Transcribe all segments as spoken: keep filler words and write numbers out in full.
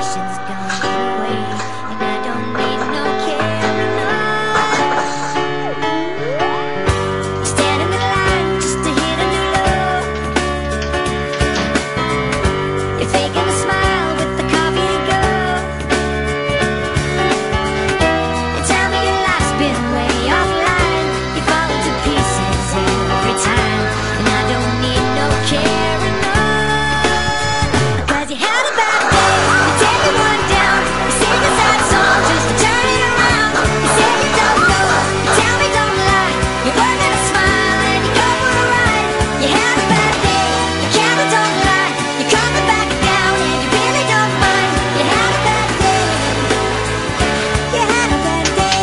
passion's gone away, and I don't need no carrying on. You stand in the line just to hit a new low. You're faking a smile with the coffee to go. You tell me your life's been way offline. You fall into pieces every time, and I don't need no carrying on. 'Cause you had a bad day, you take it one down. You sing a sad song just to turn it around. You say you don't know, you tell me don't lie. You work at a smile and you go for a ride. You had a bad day, the camera don't lie. You come back down and you really don't mind. You had a bad day, you had a bad day.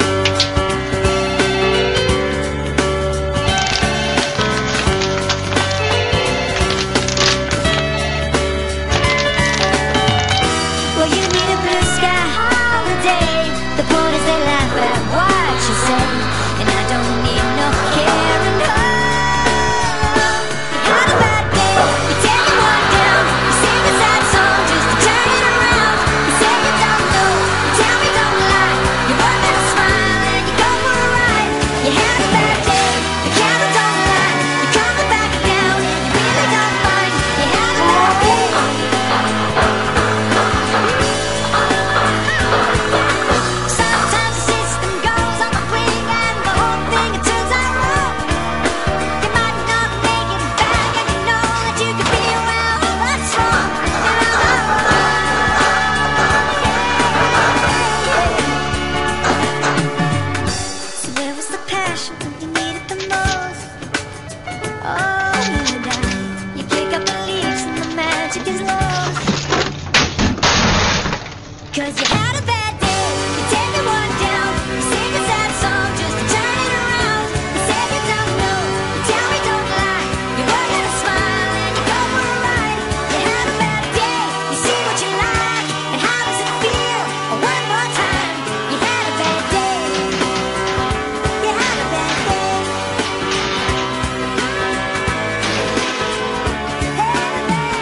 Well, you need a blue sky holiday. The boys, they laugh at what you say, and I don't need no carrying on. You had a bad day, you take it one down. You sing a sad song just to turn it around. You say you don't know, you tell me don't lie. You work at a smile and you go for a ride. You had a bad day, the camera don't lie. You come back down and you really don't mind. You had a bad day. Sometimes the system goes on the wing and the whole thing it turns out wrong. You might not make it back and you know that you could be around. What's wrong? And I'm not wrong. So where was the passion when you needed the most? Oh, you die. You kick up the leaves and the magic is lost. 'Cause you had a bad day, you take it one down. You sing a sad song just to turn it around. You say you don't know, you tell me don't lie. You work at a smile and you go for a ride. You had a bad day, you see what you like, and how does it feel? One more time, you had a bad day. You had a bad day. Had a bad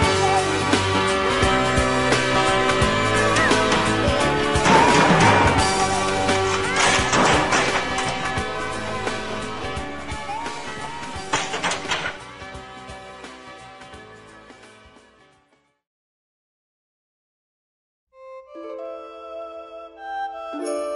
day.